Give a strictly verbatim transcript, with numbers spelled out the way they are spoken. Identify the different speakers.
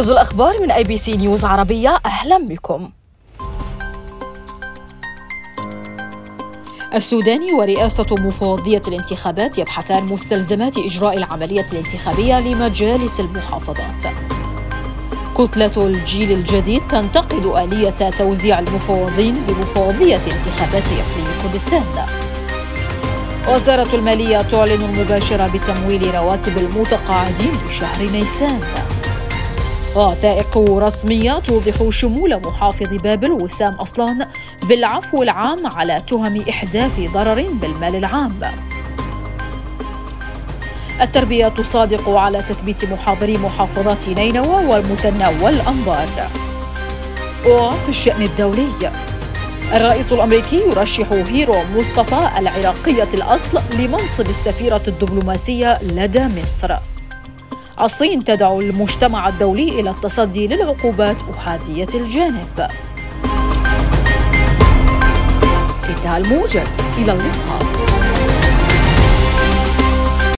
Speaker 1: موجز الأخبار من أي بي سي نيوز عربية، أهلا بكم. السودان ورئاسة مفوضية الانتخابات يبحثان مستلزمات إجراء العملية الانتخابية لمجالس المحافظات. كتلة الجيل الجديد تنتقد آلية توزيع المفوضين بمفوضية انتخابات إقليم كردستان. وزارة المالية تعلن المباشرة بتمويل رواتب المتقاعدين لشهر نيسان. وثائق رسمية توضح شمول محافظ بابل وسام أصلان بالعفو العام على تهم إحداث ضرر بالمال العام. التربية تصادق على تثبيت محاضري محافظات نينوى والمثنى والأنبار. وفي الشأن الدولي، الرئيس الأمريكي يرشح هيرو مصطفى العراقية الأصل لمنصب السفيرة الدبلوماسية لدى مصر. الصين تدعو المجتمع الدولي إلى التصدي للعقوبات أحادية الجانب. انتهى الموجز، إلى اللقاء.